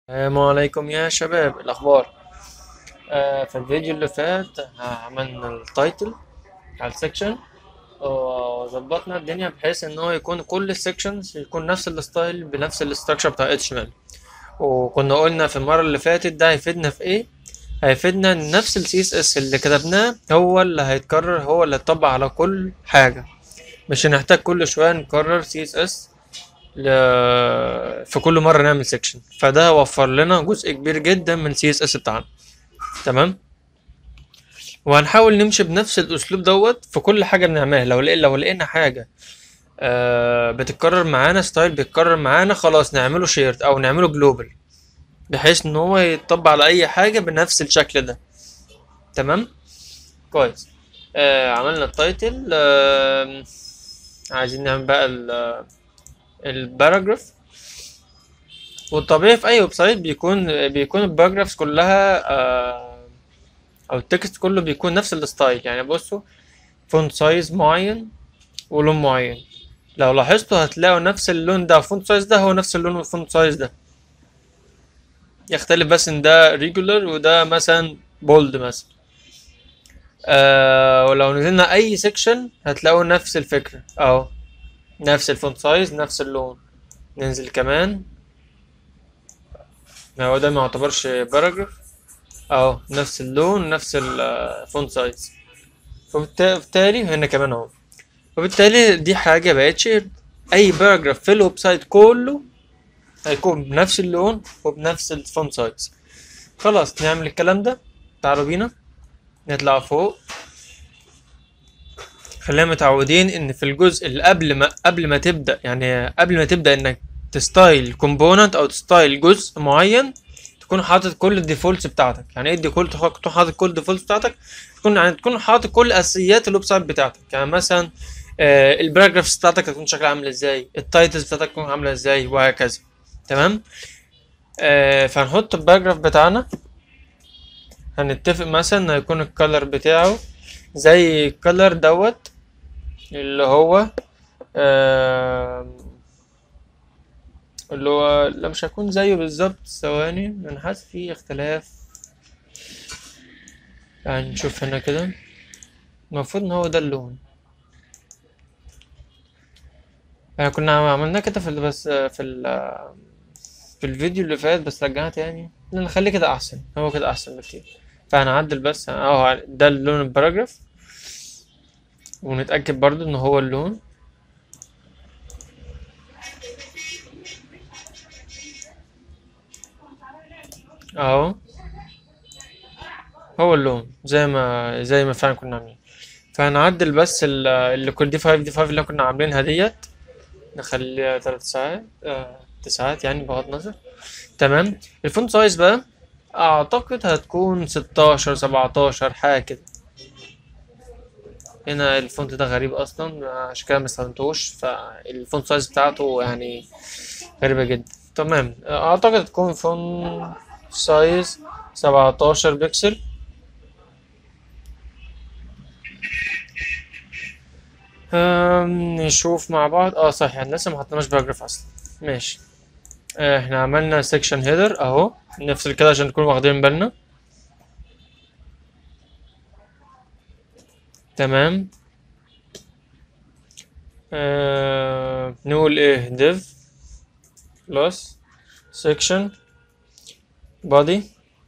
السلام عليكم يا شباب، إيه الأخبار؟ في الفيديو اللي فات عملنا التايتل على السكشن وظبطنا الدنيا بحيث إن هو يكون كل السكشنز يكون نفس الستايل بنفس الاستراكشر بتاع HTML. وكنا قلنا في المرة اللي فاتت ده هيفيدنا في إيه؟ هيفيدنا إن نفس ال CSS اللي كتبناه هو اللي هيتكرر، هو اللي هيطبق على كل حاجة، مش هنحتاج كل شوية نكرر CSS في كل مرة نعمل سيكشن. فده وفر لنا جزء كبير جدا من CSS بتاعنا. تمام. وهنحاول نمشي بنفس الاسلوب دوت في كل حاجه بنعملها. لو لقينا حاجه بتتكرر معانا، ستايل بيتكرر معانا، خلاص نعمله شيرد او نعمله جلوبال بحيث ان هو يتطبق على اي حاجه بنفس الشكل ده. تمام. كويس. عملنا التايتل. عايزين نعمل بقى الباراجراف. والطبيعي في اي ويب سايت بيكون الباراجرافز كلها او التكست كله بيكون نفس الستايل. يعني بصوا، فونت سايز معين ولون معين. لو لاحظتوا هتلاقوا نفس اللون ده، فونت سايز ده هو نفس اللون والفونت سايز ده، يختلف بس ان ده ريجولر وده مثلا بولد مثلا. ولو نزلنا اي سيكشن هتلاقوا نفس الفكرة اهو، نفس الفونت سايز نفس اللون. ننزل كمان، هو ده ما يعتبرش باراجراف اهو، نفس اللون نفس الفونت سايز. فبالتالي هنا كمان اهو. وبالتالي دي حاجة بقت شيرد. اي باراجراف في الويب سايت كله هيكون بنفس اللون وبنفس الفونت سايز. خلاص نعمل الكلام ده. تعالوا بينا نطلع فوق. خلينا متعودين ان في الجزء اللي قبل ما تبدا، يعني قبل ما تبدا انك تستايل كومبوننت او تستايل جزء معين، تكون حاطط كل الديفولتس بتاعتك. يعني ايه الديفولت؟ تكون حاطط كل الديفولتس بتاعتك، تكون حاطط كل اساسيات الويب سايت بتاعتك. يعني مثلا الباراجرافز بتاعتك تكون شكلها عامل ازاي، التايتلز بتاعتك تكون عامله ازاي، وهكذا. تمام. فهنحط الباراجراف بتاعنا. هنتفق مثلا ان هيكون الكالر بتاعه زي الكالر دوت، اللي هو آه اللي هو لا، مش هيكون زيه بالظبط. ثواني، انا حاسس في اختلاف. يعني نشوف هنا كده، المفروض ان هو ده اللون. يعني كنا عملناه كده بس في الفيديو اللي فات، بس رجعنا تاني نخليه كده احسن. هو كده احسن بكتير. فهنعدل بس ده اللون الباراجراف، ونتأكد برضو ان هو اللون اهو. هو اللون زي ما فعلا كنا عاملين. فهنعدل بس اللي كل دي 5 اللي كنا عاملينها ديت، نخليها 3 ساعات 9 ساعات يعني بغض النظر. تمام. الفونت سايز بقى اعتقد هتكون 16 17 حاجه كده. هنا الفونت ده غريب اصلا، عشان كده مستخدمتهوش، فالفونت سايز بتاعته يعني غريبه جدا. تمام. اعتقد هتكون فونت سايز 17 بكسل. نشوف مع بعض. صحيح، احنا لسه ما حطيناش باراجراف اصلا. ماشي. احنا عملنا سيكشن هيدر اهو، نفصل كده عشان نكون واخدين بالنا. تمام. نقول ايه؟ div plus section body.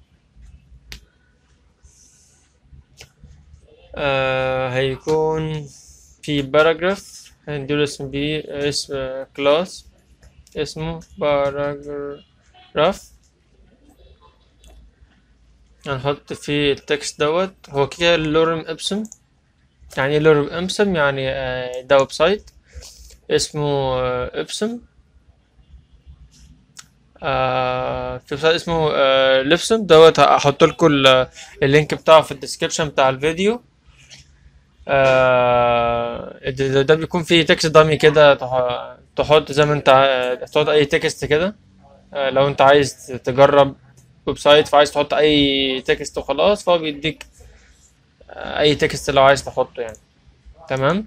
هيكون في باراجراف، هنديله اسم كلاس اسمه باراجراف. هنحط فيه التكست دوت. هو كده لورم ابسم. يعني ايه لورم ابسم؟ يعني ده ويب سايت اسمه ابسم. في ويب سايت اسمه ليبسون دوت. هحط لكم اللينك بتاعه في الديسكربشن بتاع الفيديو. ده بيكون فيه تكست دامي كده، تحط زي ما انت تحط اي تكست كده. لو انت عايز تجرب ويب سايت فعايز تحط اي تكست وخلاص، فهو بيديك اي تكست لو عايز تحطه يعني. تمام.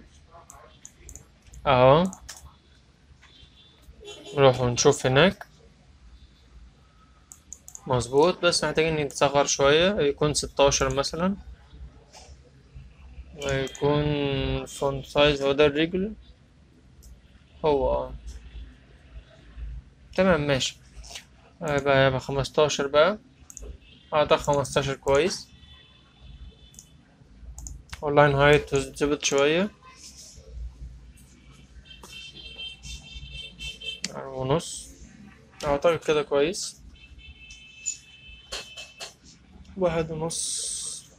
اهو، نروح ونشوف هناك. مظبوط، بس محتاجين يتصغر شوية، يكون 16 مثلا، ويكون فونت سايز هو ده الريجولر. هو تمام ماشي. يبقى 15 بقى. اعتقد 15 كويس. واللاين هايت تظبط شوية، 1.5. اعتقد كده كويس. 1.5.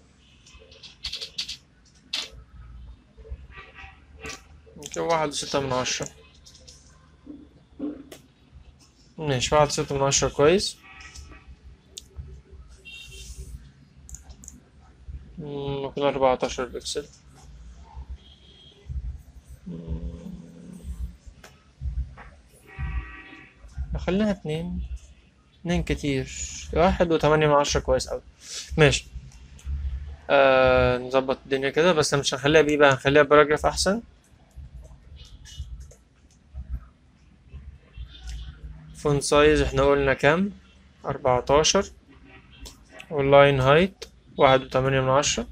يمكن 1.6 من 10. ماشي، 1.6 من 10 كويس. ممكن 14 بكسل. خليها 2. 2 كتير. 1.8 من 10 كويس أوي. ماشي. نظبط الدنيا كده، بس مش هنخليها بيه بقى، هنخليها باراجراف أحسن. فون سايز احنا قلنا كام؟ 14. واللاين هايت 1.8 من 10.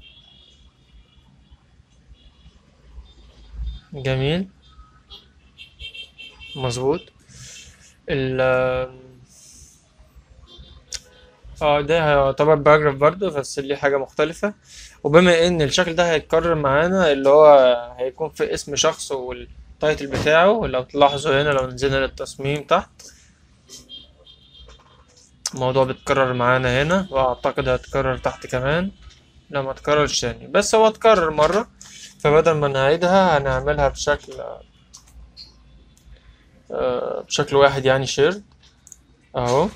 جميل. مظبوط. ال ده هيعتبر باراجراف برضه، بس ليه حاجة مختلفة. وبما ان الشكل ده هيتكرر معانا، اللي هو هيكون في اسم شخص والتايتل بتاعه، لو تلاحظوا هنا لو نزلنا للتصميم تحت، الموضوع بيتكرر معانا هنا، واعتقد هيتكرر تحت كمان لما تكررش تاني، بس هو اتكرر مرة، فبدل ما نعيدها هنعملها بشكل واحد يعني شيرد. اهو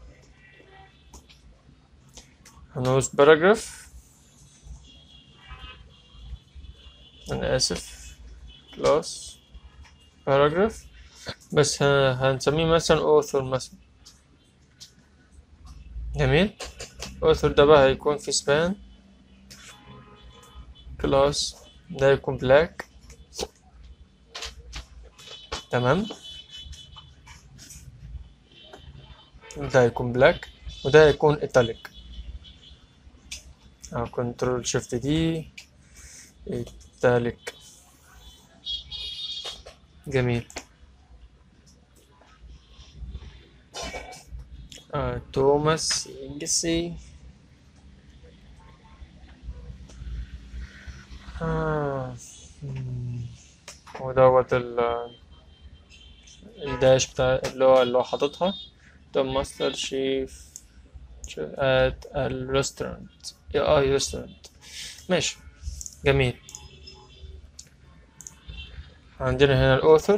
هنوز باراجراف. انا اسف. كلاس باراجراف. بس هنسميه مثلا author مثلا. جميل. author ده بقى هيكون في span كلاس، ده يكون black. تمام. ده هيكون black، وده هيكون italic. كنترول شيفت دي. italic. جميل. توماس إنجسي. آه. ودوت الداش بتاع اللي هو حاططها. ده ماستر شيف ات الريستورانت. ريستورانت. ماشي. جميل. عندنا هنا الاوثر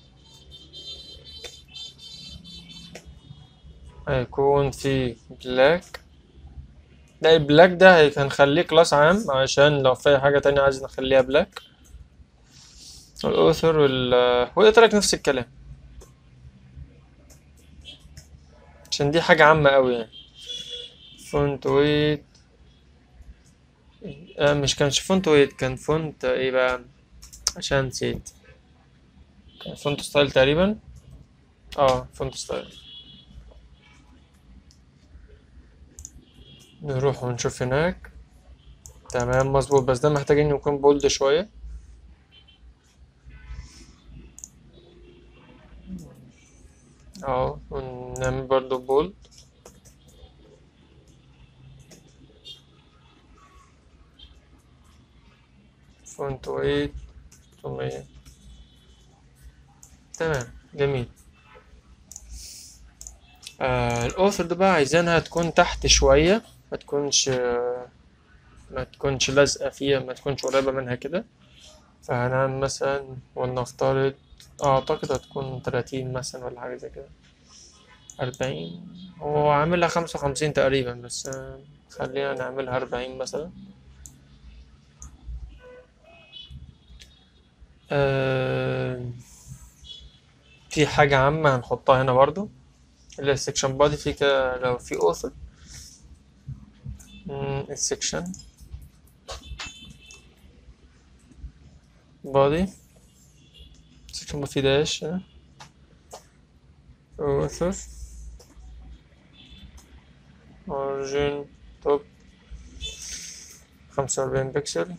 هيكون في بلاك. ده البلاك ده هنخليه كلاس عام، عشان لو في حاجة تانية عايز نخليها بلاك. الاوثر وقلت لك نفس الكلام، عشان دي حاجة عامة أوي يعني. فونت ويت. مش كانش فونت ويت، كان فونت ايه بقى؟ عشان نسيت. كان فونت ستايل تقريبا. فونت ستايل. نروح ونشوف هناك. تمام مظبوط، بس ده محتاجين يكون بولد شوية. ونعمل برضو بولد. فونت ويت 800. تمام. جميل. الاوثر ده بقى عايزينها تكون تحت شوية، ما تكونش لازقة فيها، ما تكونش قريبة منها كده. فهنعمل مثلا، ولنفترض اعتقد هتكون 30 مثلا ولا حاجة زي كده. 40. هو عاملها 55 تقريبا، بس خلينا نعملها 40 مثلا. آه، في حاجة عامة هنحطها هنا برضو، اللي هي السكشن بادي. في كده لو في author. السكشن بادي. سكشن في داش author. اوريجين توب 45 بكسل.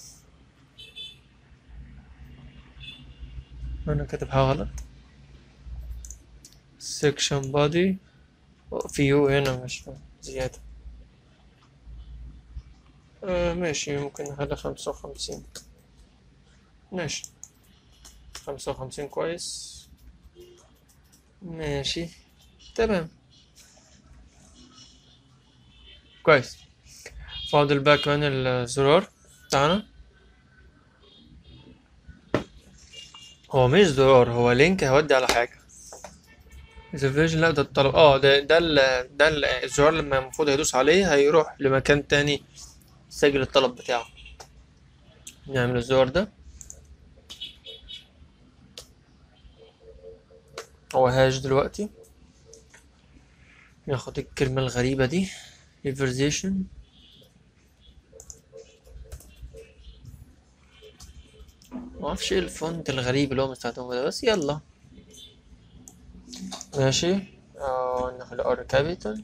انا كاتبها غلط. سيكشن بادي فيو هنا مش زيادة. ماشي، ممكن نخلي 55. ماشي، 55 كويس. ماشي تمام كويس. فاضل بقى كمان الزرار بتاعنا. هو مش زرار، هو لينك هيودي على حاجة. إذا فيرجن، لا ده الطلب. الزرار لما المفروض هيدوس عليه هيروح لمكان تاني يسجل الطلب بتاعه. نعمل الزرار ده. هو هاش دلوقتي. ناخد الكلمة الغريبة دي reversation. معرفش ايه الفونت الغريب اللي هو مستخدمه ده، بس يلا ماشي. نخلي ار كابيتال.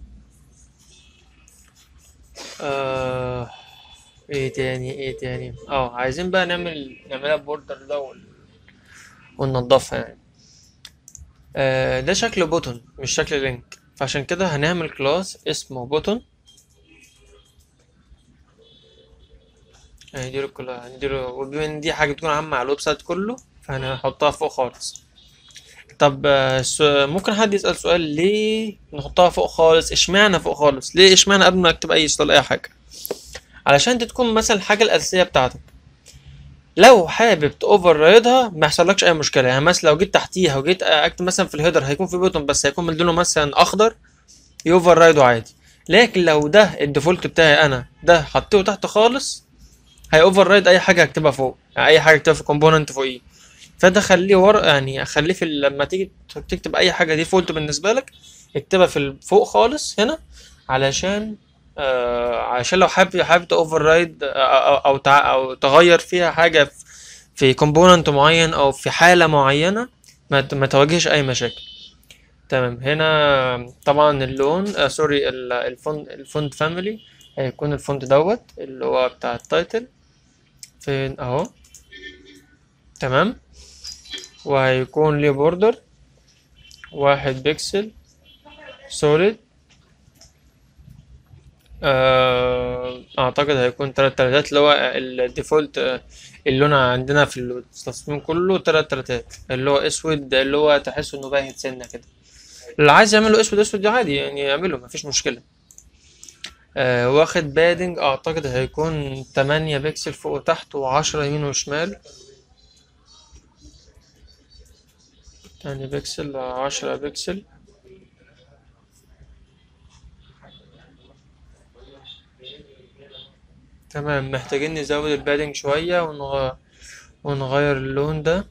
ايه تاني عايزين بقى نعملها بوردر ده وننضفها يعني. ده شكل بوتون مش شكل لينك، فعشان كده هنعمل كلاس اسمه بوتون. هنديله كلها، وبما ان دي حاجة بتكون عامة على الويب سايت كله فهنحطها فوق خالص. طب ممكن حد يسأل سؤال، ليه نحطها فوق خالص؟ اشمعنى فوق خالص؟ ليه اشمعنى قبل ما اكتب اي سؤال اي حاجة؟ علشان دي تكون مثلا الحاجة الأساسية بتاعتك. لو حابب تأوفر رايدها ما يحصلكش اي مشكلة. يعني مثلا لو جيت تحتيها وجيت اكتب مثلا في الهيدر هيكون في بوتون بس هيكون من لونه مثلا اخضر، يوفر رايده عادي. لكن لو ده الديفولت بتاعي انا ده حطيته تحت خالص، هي اوفر رايد اي حاجه هكتبها فوق، يعني اي حاجه اكتبها في كومبوننت فوقيه. فده خليه ورا، يعني خليه في لما تيجي تكتب اي حاجه ديفولت بالنسبه لك اكتبها في فوق خالص هنا، علشان عشان لو حابب تاوفر رايد او تغير فيها حاجه في كومبوننت معين او في حاله معينه ما تواجهش اي مشاكل. تمام. هنا طبعا اللون سوري الفونت فاميلي هيكون الفونت دوت اللي هو بتاع التايتل. فين اهو. تمام. وهيكون ليه بوردر 1 بكسل سوليد. اعتقد هيكون 3 تلاتات اللي هو الديفولت. اللون عندنا في التصميم كله 3 تلاتات اللي هو اسود، اللي هو تحس انه باهت سنه كده. اللي عايز يعمله اسود دي عادي يعني يعمله، مفيش مشكله. واخد بادنج اعتقد هيكون 8 بكسل فوق وتحت و10 يمين وشمال. 8 بكسل 10 بكسل. تمام. محتاجين نزود البادنج شوية ونغير اللون ده.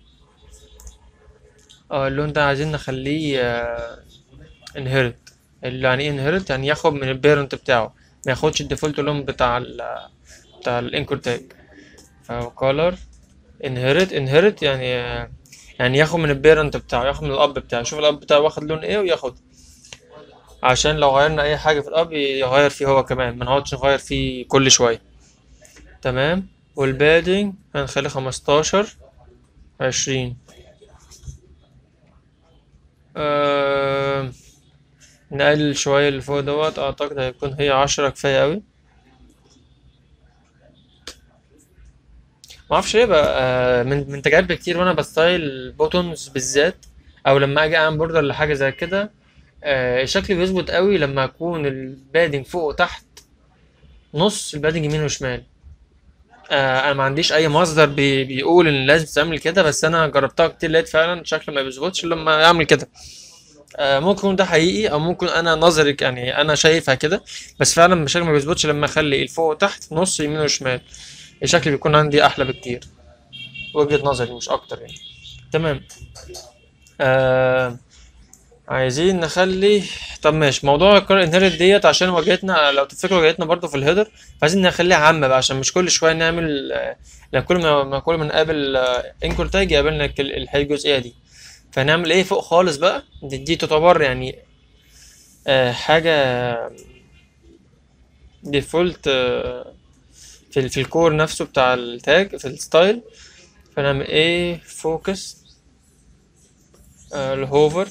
اللون ده عايزين نخليه انهيرت. اللي يعني ايه انهيرت؟ يعني ياخد من البيرنت بتاعه، ما ياخدش الديفولت لون بتاع الانكور تاج. فكولر انهيرت يعني ياخد من البيرنت بتاعه، ياخد من الاب بتاعه، يشوف الاب بتاعه واخد لون ايه وياخد، عشان لو غيرنا اي حاجة في الاب يغير فيه هو كمان، ما نقعدش نغير فيه كل شوية. تمام. والبادنج هنخلي 15 20. نقلل شوية اللي فوق دوت، اعتقد هيكون هي 10 كفاية اوي. معرفش ليه بقى. من تجارب كتير وانا بستايل بوتونز بالذات، او لما اجي اعمل بوردر لحاجة زي كده، الشكل بيظبط قوي لما يكون البادنج فوق وتحت نص البادنج يمين وشمال. انا ما عنديش اي مصدر بيقول ان لازم تعمل كده، بس انا جربتها كتير لقيت فعلا شكل ما بيظبطش لما اعمل كده. ممكن يكون ده حقيقي او ممكن انا نظري يعني انا شايفها كده، بس فعلا الشكل ما بيظبطش لما اخلي الفوق وتحت نص يمين وشمال. الشكل بيكون عندي احلى بكتير، وجهة نظري مش اكتر يعني. تمام. آه عايزين نخلي. طب ماشي، موضوع الكار انهيرت ديت عشان واجهتنا، لو تفتكروا واجهتنا برضو في الهيدر، فعايزين نخليها عامة بقى عشان مش كل شوية نعمل لما كل ما نقابل انكور تاج يقابلنا الجزئية دي. فنعمل ايه فوق خالص بقى؟ دي تعتبر يعني حاجة ديفولت في الكور نفسه بتاع التاج في الستايل. فنعمل ايه فوكس الهوفر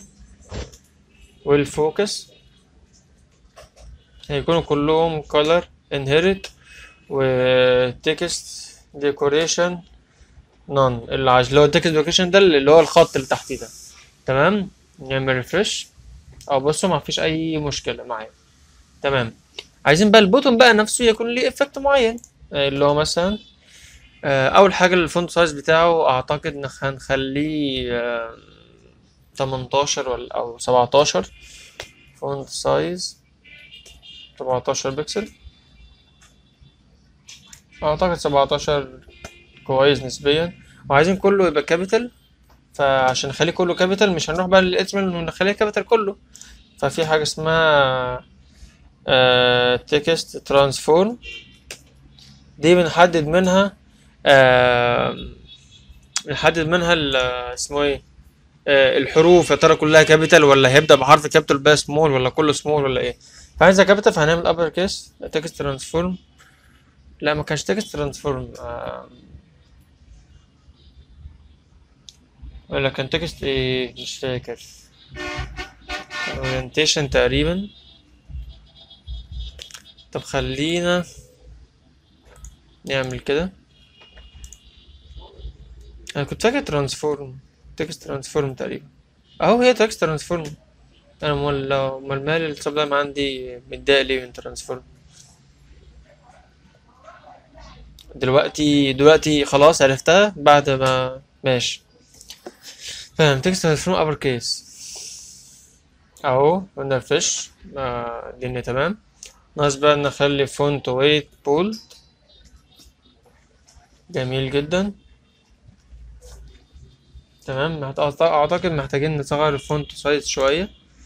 والفوكس هيكونوا كلهم color inherit و text decoration none اللي هو text decoration ده اللي هو الخط اللي تحتيه ده. تمام، نعمل refresh او بصوا ما فيش اي مشكلة معايا. تمام، عايزين بقى البوتون بقى نفسه يكون ليه افكت معين، اللي هو مثلا اول حاجة الفونت سايز بتاعه اعتقد هنخليه 18 ولا او 17. فونت سايز 17 بكسل، اعتقد 17 كويس نسبيا. وعايزين كله يبقى كابيتال، فعشان نخليه كله كابيتال مش هنروح بقى للاسم ونخليه كابيتال كله. ففي حاجة اسمها تكست ترانسفورم، دي بنحدد منها اسمه ايه الحروف، يا ترى كلها كابيتال ولا هيبدأ بحرف كابيتال بقى سمول ولا كله سمول ولا ايه. فعايزها كابيتال فهنعمل ابر كيس تكست ترانسفورم. لا ما كانش تكست ترانسفورم، ولا كان تكست ايه مش فاكر، اورينتيشن تقريبا. طب خلينا نعمل كده، انا كنت فاكر ترانسفورم، تكست ترانسفورم تقريبا اهو، هي تكست ترانسفورم. انا امال مال السب لاين عندي متضايق ليه من ترانسفورم. دلوقتي خلاص عرفتها بعد ما ماشي. فاهم، تكست ترانسفورم ابر كيس اهو، قلنا الفيش الدنيا تمام. ناقص بقى نخلي فونت ويت بولد، جميل جدا. تمام، اعتقد محتاجين نصغر الفونت سايز شوية،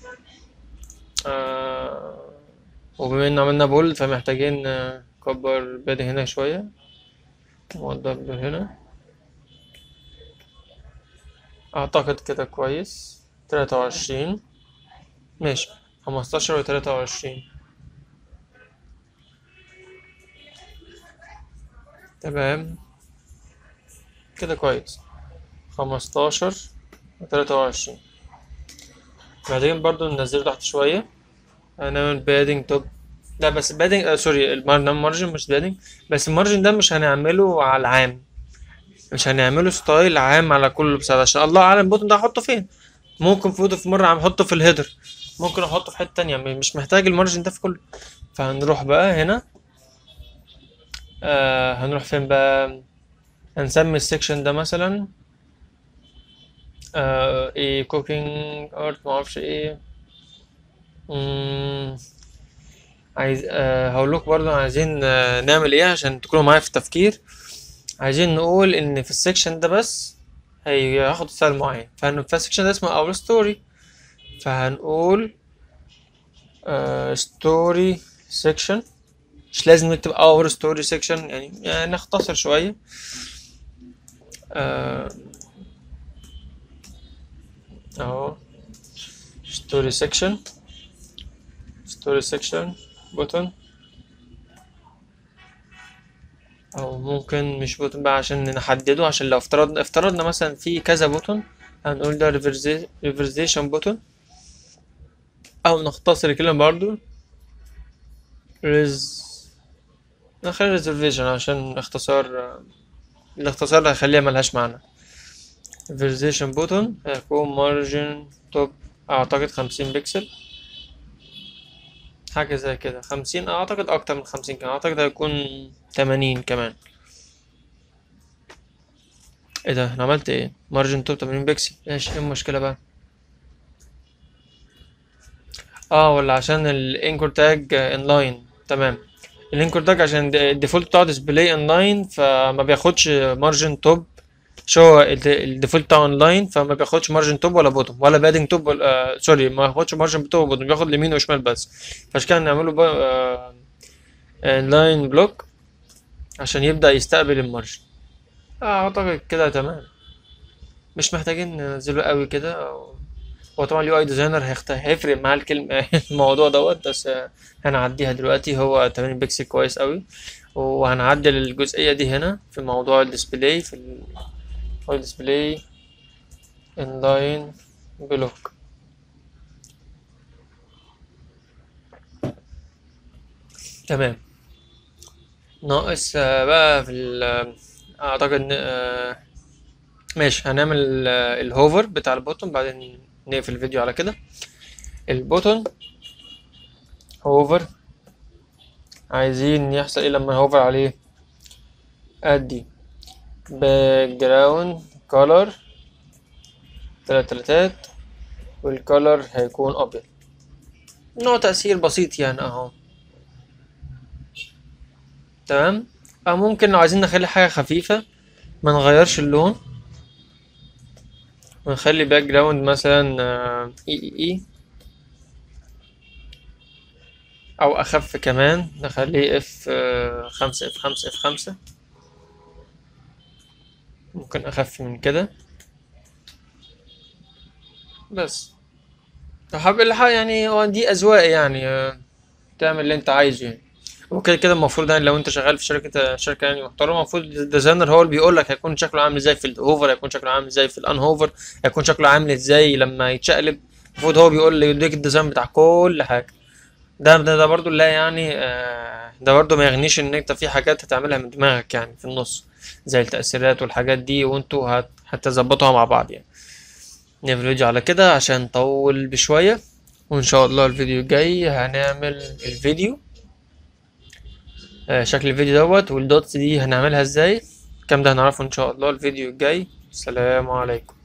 وبما ان عملنا بولد فمحتاجين نكبر البادي هنا شوية، نوضح هنا. اعتقد كده كويس. 23 ماشي، 15 و23 تمام كده كويس. 15 و23 محتاجين برضو ننزله تحت شوية. هنعمل بادنج توب، لا بس بادنج سوري المارجن مش بادنج، بس المارجن ده مش هنعمله على العام، مش هنعمله ستايل عام على كله بسبب عشان الله اعلم البوتن ده هحطه فين. ممكن فوتو في مرة عم احطه في الهيدر، ممكن احطه في حتة تانية، مش محتاج المارجن ده في كله. فهنروح بقى هنا، هنروح فين بقى، هنسمي السكشن ده مثلا ايه كوكينج ارت معرفش ايه. عايز هقولك برضو عايزين نعمل ايه عشان تكونوا معايا في التفكير. عايزين نقول ان في السكشن ده بس هياخد ستايل معين، فالسكشن ده اسمه اور ستوري، فهنقول ستوري سيكشن. مش لازم نكتب اور ستوري سيكشن، يعني نختصر شوية. اهو ستوري سيكشن بوتن، او ممكن مش بوتن بقى عشان نحدده، عشان لو افترضنا مثلا في كذا بوتن هنقول ده ريفرزيشن بوتن، او نختصر الكلمة برضو نخلي ريزرفيشن عشان الاختصار هيخليها ملهاش معنى. ريفرزيشن بوتن هيكون مارجن توب اعتقد 50 بكسل، حاجة زي كده 50، اعتقد اكتر من 50 كمان، اعتقد هيكون 80 كمان. ايه ده انا عملت ايه، مارجن توب 80 بكسل ماشي، ايه المشكلة بقى. ولا عشان الانكور تاج انلاين. تمام، الانكور تاج عشان الديفولت بتاعه ديسبلاي انلاين فما بياخدش مارجن توب، شو الديفولت بتاعه انلاين فما بياخدش مارجن توب ولا بوتوم ولا بادنج توب ولا سوري ما بياخدش مارجن توب وبوتوم، بياخد اليمين وشمال بس. فعشان كده نعمله انلاين بلوك عشان يبدأ يستقبل المارجن. اعتقد كده تمام، مش محتاجين ننزله قوي كده هو طبعا اليو اي ديزاينر هيفرق معاه الكلمة الموضوع دوت، بس هنعديها دلوقتي. هو 8 بكسل كويس قوي. وهنعدل الجزئية دي هنا في موضوع الديسبلاي، في الديسبلاي انلاين بلوك. تمام. ناقص بقى في اعتقد ماشي. هنعمل الهوفر بتاع البوتون، بعدين نقفل الفيديو على كده. البوتون هوفر، عايزين يحصل ايه لما نهوفر عليه؟ ادي باك جراوند كولر 3 والكولر هيكون ابيض. نوع تأثير بسيط يعني اهو. تمام. او ممكن لو عايزين نخلي حاجة خفيفة ما نغيرش اللون، ونخلي باك جراوند مثلا اي او اخف كمان، نخليه اف 5 ممكن اخف من كده. بس لو حابب يعني هو دي اذواق يعني، تعمل اللي انت عايزه يعني. وكده كده المفروض يعني لو انت شغال في شركه يعني محترمه، المفروض الديزاينر هو اللي بيقول لك هيكون شكله عامل ازاي في الهوفر، هيكون شكله عامل ازاي في الان هوفر، هيكون شكله عامل ازاي لما يتشقلب. المفروض هو بيقول لي يديك الديزاين بتاع كل حاجه. ده برضو لا يعني ده برضو ما يغنيش ان انت في حاجات هتعملها من دماغك يعني في النص، زي التأثيرات والحاجات دي، وانتوا هتظبطوها مع بعض يعني. نقفل الفيديو على كده عشان نطول بشوية. وان شاء الله الفيديو الجاي هنعمل الفيديو شكل الفيديو دوت، والدوتس دي هنعملها ازاي. الكلام ده هنعرفه ان شاء الله الفيديو الجاي. السلام عليكم.